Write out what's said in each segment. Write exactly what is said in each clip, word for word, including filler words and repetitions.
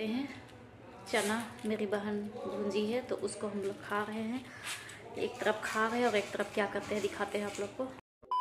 सकते हैं चना मेरी बहन भूंजी है तो उसको हम लोग खा रहे हैं। एक तरफ खा रहे हैं और एक तरफ क्या करते हैं दिखाते हैं आप लोग को।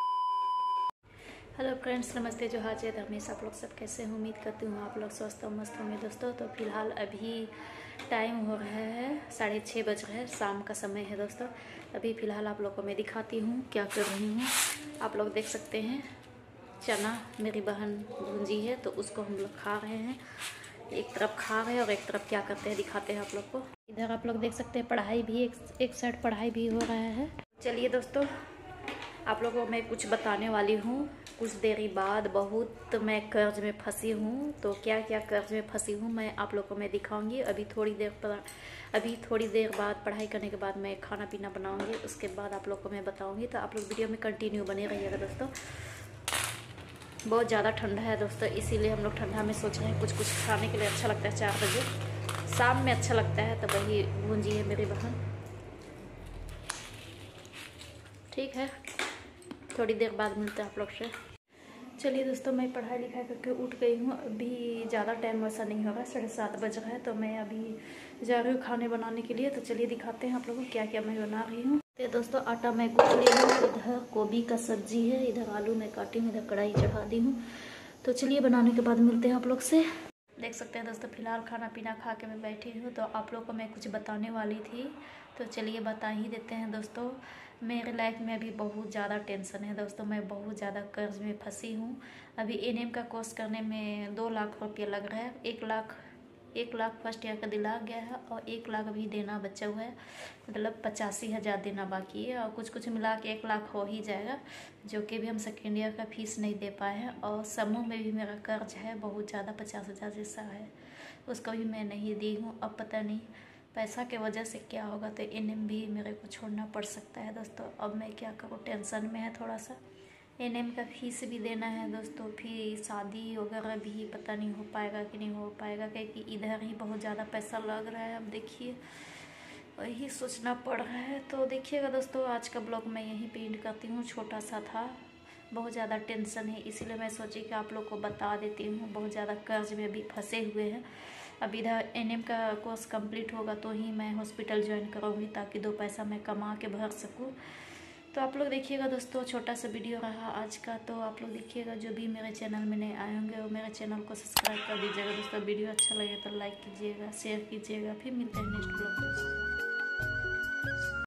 हेलो फ्रेंड्स, नमस्ते, जो हाजिर धर्मेश, आप लोग सब कैसे हैं? उम्मीद करती हूँ आप लोग स्वस्थ और मस्त होंगे दोस्तों। तो फिलहाल अभी टाइम हो रहा है साढ़े छः बज रहे हैं, शाम का समय है दोस्तों। अभी फ़िलहाल आप लोग को मैं दिखाती हूँ क्या कर रही हूँ। आप लोग देख सकते हैं चना मेरी बहन भूंजी है तो उसको हम लोग खा रहे हैं। एक तरफ खा रहे हैं और एक तरफ क्या करते हैं दिखाते हैं आप लोग को। इधर आप लोग देख सकते हैं पढ़ाई भी, एक एक साइड पढ़ाई भी हो रहा है। चलिए दोस्तों, आप लोगों को मैं कुछ बताने वाली हूँ। कुछ देरी बाद बहुत मैं कर्ज में फंसी हूँ, तो क्या क्या कर्ज में फंसी हूँ मैं आप लोगों को मैं दिखाऊंगी। अभी थोड़ी देर पर अभी थोड़ी देर बाद पढ़ाई करने के बाद मैं खाना पीना बनाऊंगी, उसके बाद आप लोग को मैं बताऊंगी। तो आप लोग वीडियो में कंटिन्यू बने रहिएगा दोस्तों। बहुत ज़्यादा ठंडा है दोस्तों, इसीलिए हम लोग ठंडा में सोच रहे हैं कुछ कुछ खाने के लिए। अच्छा लगता है चार बजे शाम में, अच्छा लगता है। तो वही भूंजी है मेरी बहन। ठीक है, थोड़ी देर बाद मिलते हैं आप लोग से। चलिए दोस्तों, मैं पढ़ाई लिखाई करके उठ गई हूँ। अभी ज़्यादा टाइम वैसा नहीं होगा, साढ़े सात बज रहा है। तो मैं अभी जा रही हूँ खाने बनाने के लिए। तो चलिए दिखाते हैं आप लोगों को क्या क्या मैं बना रही हूँ। तो दोस्तों, आटा मैं गूँथ ली हूँ। इधर गोभी का सब्जी है, इधर आलू मैं काटी हूँ, इधर कढ़ाई चढ़ा दी हूँ। तो चलिए बनाने के बाद मिलते हैं आप लोग से। देख सकते हैं दोस्तों, फिलहाल खाना पीना खा के मैं बैठी हूँ। तो आप लोग को मैं कुछ बताने वाली थी, तो चलिए बता ही देते हैं दोस्तों। मेरे लाइफ में अभी बहुत ज़्यादा टेंशन है दोस्तों। मैं बहुत ज़्यादा कर्ज में फंसी हूँ। अभी एन एम का कोर्स करने में दो लाख रुपये लग रहा है। एक लाख एक लाख फर्स्ट ईयर का दिला गया है और एक लाख अभी देना बचा हुआ है। मतलब पचासी हज़ार देना बाकी है और कुछ कुछ मिला के एक लाख हो ही जाएगा, जो कि भी हम सेकेंड ईयर का फीस नहीं दे पाए हैं। और समूह में भी मेरा कर्ज है बहुत ज़्यादा, पचास हज़ार जैसा है, उसका भी मैं नहीं दी हूँ। अब पता नहीं पैसा के वजह से क्या होगा, तो एन एम भी मेरे को छोड़ना पड़ सकता है दोस्तों। अब मैं क्या करूँ, टेंशन में है थोड़ा सा। एन एम का फीस भी देना है दोस्तों, फिर शादी वगैरह भी पता नहीं हो पाएगा कि नहीं हो पाएगा, क्योंकि इधर ही बहुत ज़्यादा पैसा लग रहा है। अब देखिए वही सोचना पड़ रहा है। तो देखिएगा दोस्तों, आज का ब्लॉग मैं यहीं पे एंड करती हूँ। छोटा सा था, बहुत ज़्यादा टेंशन है, इसीलिए मैं सोची कि आप लोग को बता देती हूँ। बहुत ज़्यादा कर्ज में भी फंसे हुए हैं। अब इधर एन एम का कोर्स कंप्लीट होगा तो ही मैं हॉस्पिटल ज्वाइन करूँगी, ताकि दो पैसा मैं कमा के भर सकूँ। तो आप लोग देखिएगा दोस्तों, छोटा सा वीडियो रहा आज का। तो आप लोग देखिएगा, जो भी मेरे चैनल में नए आए होंगे वो मेरे चैनल को सब्सक्राइब कर दीजिएगा दोस्तों। वीडियो अच्छा लगे तो लाइक कीजिएगा, शेयर कीजिएगा। फिर मिलते हैं नेक्स्ट ब्लॉग में।